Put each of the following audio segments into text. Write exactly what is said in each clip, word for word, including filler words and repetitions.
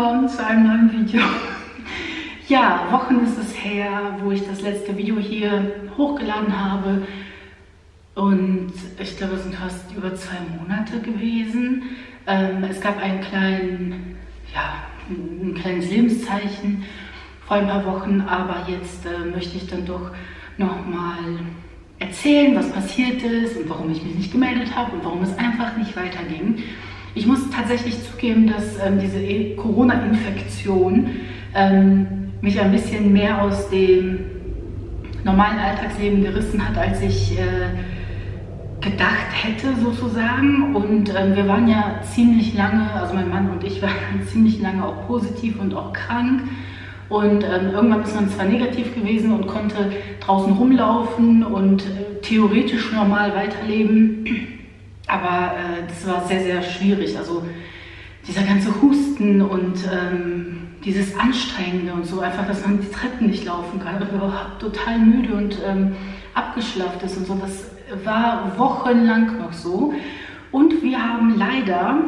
willkommen zu einem neuen Video. Ja, Wochen ist es her, wo ich das letzte Video hier hochgeladen habe. Und ich glaube, es sind fast über zwei Monate gewesen. Ähm, es gab einen kleinen, ja, ein kleines Lebenszeichen vor ein paar Wochen, aber jetzt äh, möchte ich dann doch nochmal erzählen, was passiert ist und warum ich mich nicht gemeldet habe und warum es einfach nicht weiterging. Ich muss tatsächlich zugeben, dass ähm, diese Corona-Infektion ähm, mich ein bisschen mehr aus dem normalen Alltagsleben gerissen hat, als ich äh, gedacht hätte sozusagen. Und ähm, wir waren ja ziemlich lange, also mein Mann und ich waren ziemlich lange auch positiv und auch krank. Und ähm, irgendwann ist man zwar negativ gewesen und konnte draußen rumlaufen und äh, theoretisch normal weiterleben. Aber äh, das war sehr, sehr schwierig. Also dieser ganze Husten und ähm, dieses Anstrengende und so, einfach, dass man die Treppen nicht laufen kann, dass man überhaupt total müde und ähm, abgeschlafft ist und so, das war wochenlang noch so. Und wir haben leider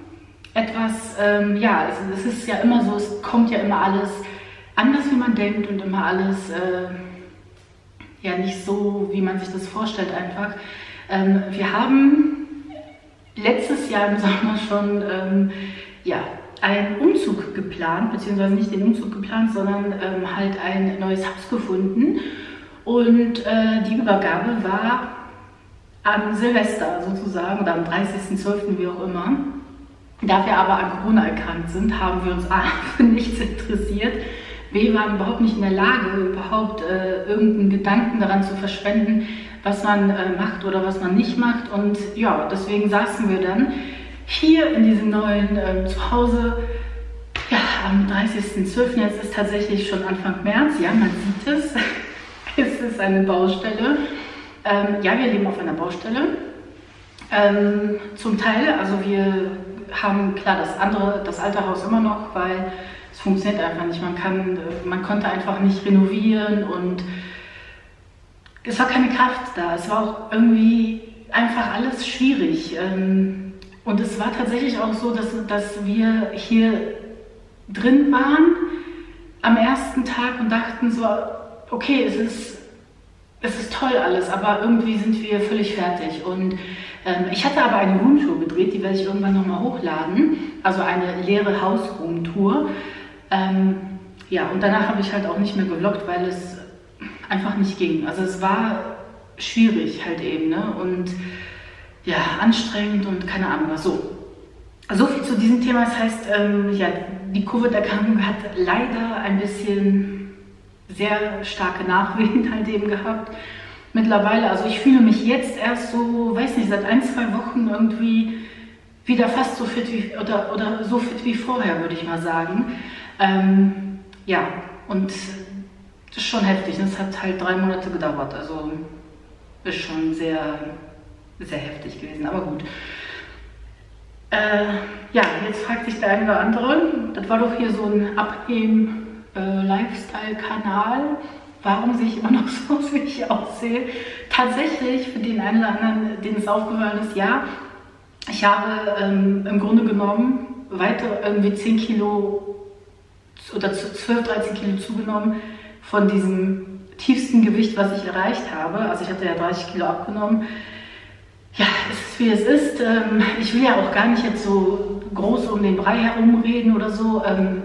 etwas, ähm, ja, es, es ist ja immer so, es kommt ja immer alles anders, wie man denkt und immer alles, äh, ja, nicht so, wie man sich das vorstellt einfach. Ähm, wir haben letztes Jahr im Sommer schon ähm, ja, einen Umzug geplant, beziehungsweise nicht den Umzug geplant, sondern ähm, halt ein neues Haus gefunden. Und äh, die Übergabe war am Silvester sozusagen oder am dreißigsten zwölften wie auch immer. Da wir aber an Corona erkrankt sind, haben wir uns A für nichts interessiert. B waren überhaupt nicht in der Lage, überhaupt äh, irgendeinen Gedanken daran zu verschwenden, was man äh, macht oder was man nicht macht. Und ja, deswegen saßen wir dann hier in diesem neuen äh, Zuhause, ja, am dreißigsten zwölften Jetzt ist tatsächlich schon Anfang März, ja, man sieht es, es ist eine Baustelle. Ähm, ja, wir leben auf einer Baustelle. Ähm, zum Teil, also wir haben, klar, das andere, das alte Haus immer noch, weil es funktioniert einfach nicht. Man kann, man konnte einfach nicht renovieren und es war keine Kraft da. Es war auch irgendwie einfach alles schwierig. Und es war tatsächlich auch so, dass, dass wir hier drin waren am ersten Tag und dachten so, okay, es ist, es ist toll alles, aber irgendwie sind wir völlig fertig. Und ähm, ich hatte aber eine Roomtour gedreht, die werde ich irgendwann nochmal hochladen. Also eine leere Hausroomtour. Ähm, ja, und danach habe ich halt auch nicht mehr gevloggt, weil es einfach nicht ging. Also es war schwierig halt eben, ne? Und ja, anstrengend und keine Ahnung was. So, so viel zu diesem Thema. Das heißt, ähm, ja, die Covid-Erkrankung hat leider ein bisschen sehr starke Nachwehen halt eben gehabt. Mittlerweile, also ich fühle mich jetzt erst so, weiß nicht, seit ein, zwei Wochen irgendwie wieder fast so fit wie, oder, oder so fit wie vorher, würde ich mal sagen. Ähm, ja, und das ist schon heftig. Das hat halt drei Monate gedauert. Also ist schon sehr, sehr heftig gewesen. Aber gut. Äh, ja, jetzt fragt sich der eine oder andere. Das war doch hier so ein Abnehmen-Lifestyle-Kanal. Warum sehe ich immer noch so aus, wie ich aussehe? Tatsächlich, für den einen oder anderen, denen es aufgefallen ist, ja, ich habe ähm, im Grunde genommen weiter irgendwie zehn Kilo oder zwölf, dreizehn Kilo zugenommen von diesem tiefsten Gewicht, was ich erreicht habe. Also ich hatte ja dreißig Kilo abgenommen. Ja, es ist wie es ist. Ich will ja auch gar nicht jetzt so groß um den Brei herumreden oder so.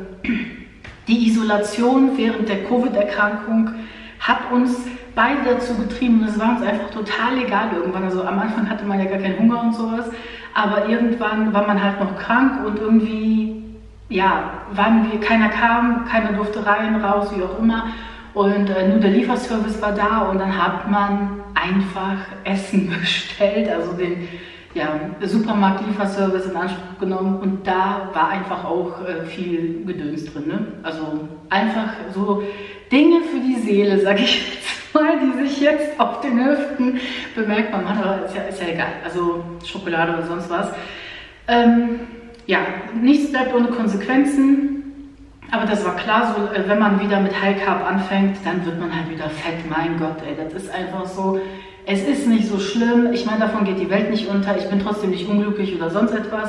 Die Isolation während der Covid-Erkrankung hat uns beide dazu getrieben. Es war uns einfach total egal irgendwann. Also am Anfang hatte man ja gar keinen Hunger und sowas. Aber irgendwann war man halt noch krank und irgendwie, ja, waren wir, keiner kam, keiner durfte rein, raus, wie auch immer. Und äh, nur der Lieferservice war da und dann hat man einfach Essen bestellt, also den ja, Supermarkt-Lieferservice in Anspruch genommen und da war einfach auch äh, viel Gedöns drin. Ne? Also einfach so Dinge für die Seele, sag ich jetzt mal, die sich jetzt auf den Hüften bemerkt man, aber ist ja, ist ja egal, also Schokolade oder sonst was. Ähm, ja, nichts bleibt ohne Konsequenzen. Aber das war klar, so, wenn man wieder mit High Carb anfängt, dann wird man halt wieder fett. Mein Gott, ey, das ist einfach so. Es ist nicht so schlimm. Ich meine, davon geht die Welt nicht unter. Ich bin trotzdem nicht unglücklich oder sonst etwas.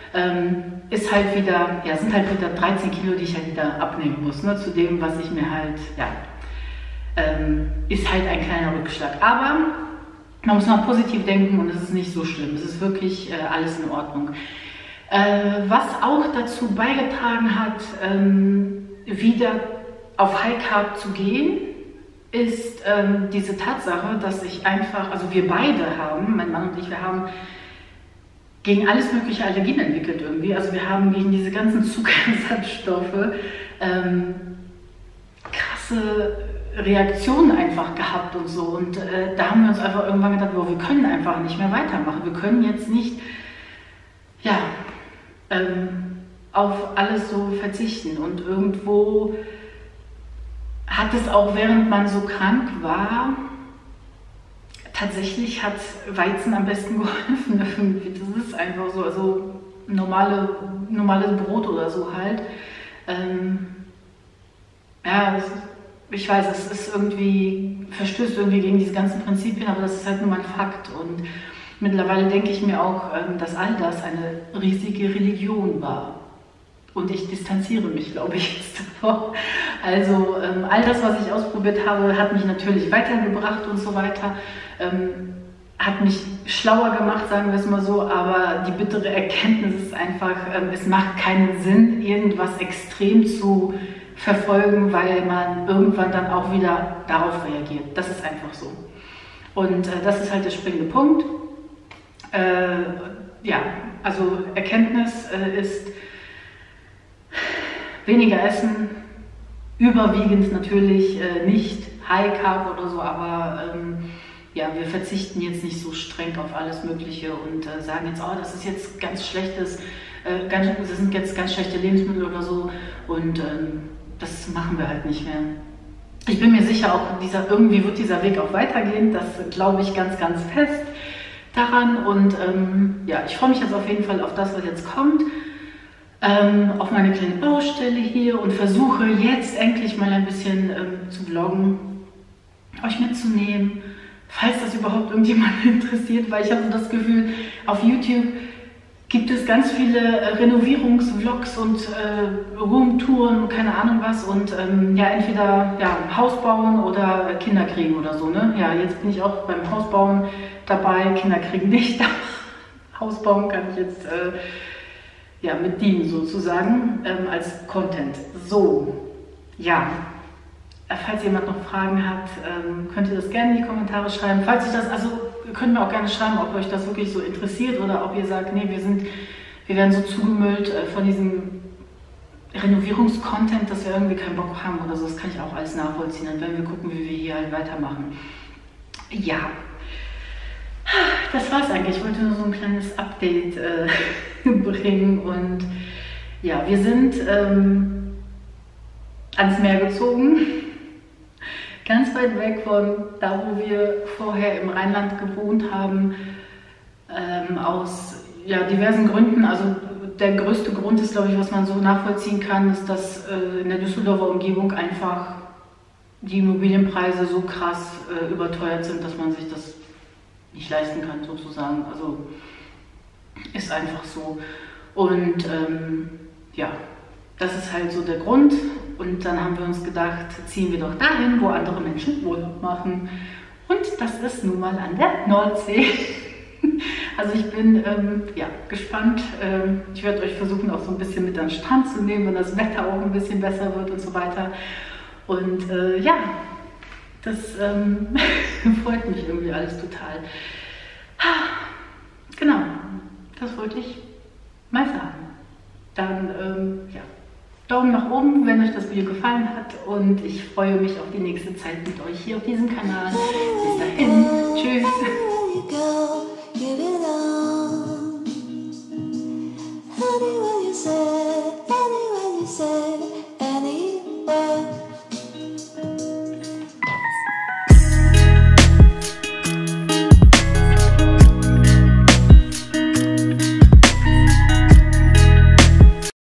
ähm, ist halt wieder, ja, sind halt wieder dreizehn Kilo, die ich halt wieder abnehmen muss, ne, zu dem, was ich mir halt, ja, ähm, ist halt ein kleiner Rückschlag. Aber man muss mal positiv denken und es ist nicht so schlimm. Es ist wirklich äh, alles in Ordnung. Äh, was auch dazu beigetragen hat, ähm, wieder auf High Carb zu gehen, ist ähm, diese Tatsache, dass ich einfach, also wir beide haben, mein Mann und ich, wir haben gegen alles mögliche Allergien entwickelt irgendwie. Also wir haben gegen diese ganzen Zuckerersatzstoffe ähm, krasse Reaktionen einfach gehabt und so. Und äh, da haben wir uns einfach irgendwann gedacht, boah, wir können einfach nicht mehr weitermachen. Wir können jetzt nicht, ja, ähm, auf alles so verzichten. Und irgendwo hat es auch, während man so krank war, tatsächlich hat Weizen am besten geholfen. Irgendwie. Das ist einfach so, also normale, normales Brot oder so halt. Ähm, ja, das, ich weiß, es ist irgendwie, verstößt irgendwie gegen diese ganzen Prinzipien, aber das ist halt nur mein Fakt. Und mittlerweile denke ich mir auch, dass all das eine riesige Religion war. Und ich distanziere mich, glaube ich, jetzt davor. Also ähm, all das, was ich ausprobiert habe, hat mich natürlich weitergebracht und so weiter. Ähm, hat mich schlauer gemacht, sagen wir es mal so. Aber die bittere Erkenntnis ist einfach, ähm, es macht keinen Sinn, irgendwas extrem zu verfolgen, weil man irgendwann dann auch wieder darauf reagiert. Das ist einfach so. Und äh, das ist halt der springende Punkt. Äh, ja, also Erkenntnis äh, ist, weniger essen, überwiegend natürlich äh, nicht High Carb oder so, aber ähm, ja, wir verzichten jetzt nicht so streng auf alles Mögliche und äh, sagen jetzt, oh, das ist jetzt ganz schlechtes, äh, ganz, das sind jetzt ganz schlechte Lebensmittel oder so und ähm, das machen wir halt nicht mehr. Ich bin mir sicher, auch dieser, irgendwie wird dieser Weg auch weitergehen, das glaube ich ganz, ganz fest daran und ähm, ja, ich freue mich jetzt auf jeden Fall auf das, was jetzt kommt. Ähm, auf meine kleine Baustelle hier und versuche jetzt endlich mal ein bisschen ähm, zu vloggen, euch mitzunehmen, falls das überhaupt irgendjemand interessiert, weil ich habe so das Gefühl, auf YouTube gibt es ganz viele äh, Renovierungsvlogs und äh, Roomtouren, keine Ahnung was und ähm, ja, entweder ja, Haus bauen oder Kinder kriegen oder so, ne? Ja, jetzt bin ich auch beim Hausbauen dabei, Kinder kriegen nicht, Haus bauen kann ich jetzt äh, ja, mit dienen sozusagen ähm, als Content. So, ja, falls jemand noch Fragen hat, ähm, könnt ihr das gerne in die Kommentare schreiben. Falls ich das, also könnt ihr auch gerne schreiben, ob euch das wirklich so interessiert oder ob ihr sagt, nee, wir sind, wir werden so zugemüllt äh, von diesem Renovierungskontent, dass wir irgendwie keinen Bock haben oder so. Das kann ich auch alles nachvollziehen. Dann werden wir gucken, wie wir hier halt weitermachen. Ja. Das war's eigentlich. Ich wollte nur so ein kleines Update äh, bringen und ja, wir sind ähm, ans Meer gezogen, ganz weit weg von da, wo wir vorher im Rheinland gewohnt haben, ähm, aus ja, diversen Gründen. Also der größte Grund ist, glaube ich, was man so nachvollziehen kann, ist, dass äh, in der Düsseldorfer Umgebung einfach die Immobilienpreise so krass äh, überteuert sind, dass man sich das nicht leisten kann, sozusagen. Also ist einfach so. Und ähm, ja, das ist halt so der Grund. Und dann haben wir uns gedacht, ziehen wir doch dahin, wo andere Menschen Urlaub machen. Und das ist nun mal an der Nordsee. Also ich bin ähm, ja, gespannt. Ähm, ich werde euch versuchen, auch so ein bisschen mit an den Strand zu nehmen, wenn das Wetter auch ein bisschen besser wird und so weiter. Und äh, ja, das ähm, freut mich irgendwie alles total. Genau, das wollte ich mal sagen. Dann, ähm, ja, Daumen nach oben, wenn euch das Video gefallen hat und ich freue mich auf die nächste Zeit mit euch hier auf diesem Kanal. Bis dahin.